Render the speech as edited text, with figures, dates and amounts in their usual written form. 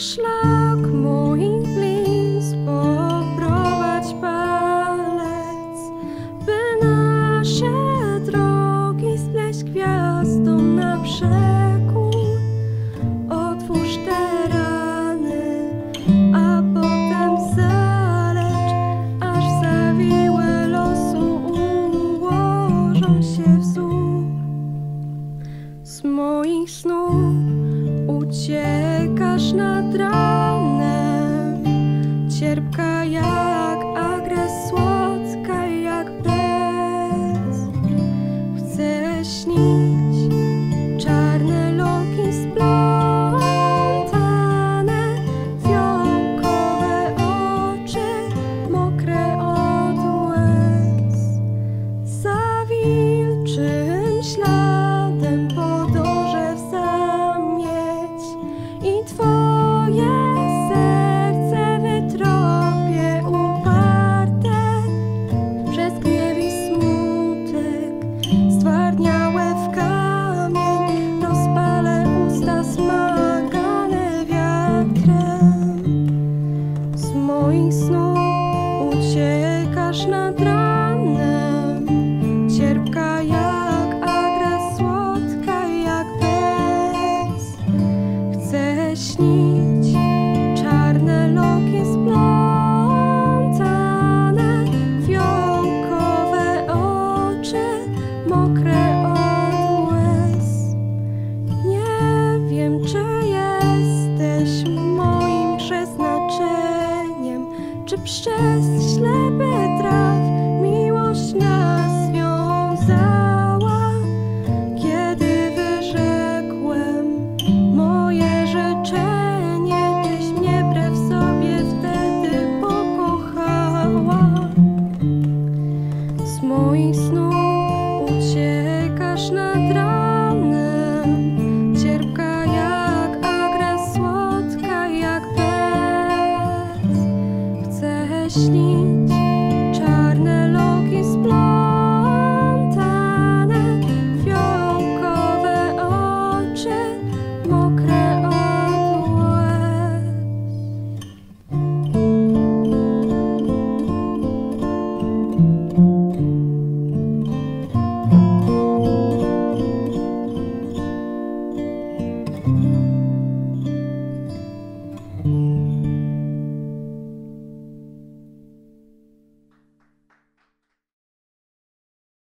szlak moich blizn poprowadź palec, by nasze drogi spleść gwiazdą na brzegu. Otwórz te rany, a potem zalecz, aż zawiłe losu ułożą się wzór. Z moich snów uciekasz nad ranem, cierpka jak agres, słodka jak bez. Chcę śnić czarne loki splątane, fiołkowe oczy mokre od łez. Za wilczym śladem podążę w zamieć i Twoje serce wytropię uparte przez gniew i smutek, stwardniałe w kamień, rozpalę usta smagane wiatrem. Z moich snów uciekasz nad ranem, cierpka jak agres, słodka jak bez. Chcę śnić czarne loki splątane, fiołkowe oczy mokre od łez. Nie wiem, czy jesteś moim przeznaczeniem, czy przez ślepy traf miłość nas związała. Kiedy wyrzekłem moje życzenie, Tyś mnie wbrew sobie wtedy pokochała. Z moich snów uciekasz nad ranem, cierpka jak agres, słodka jak bez. Chcę śnić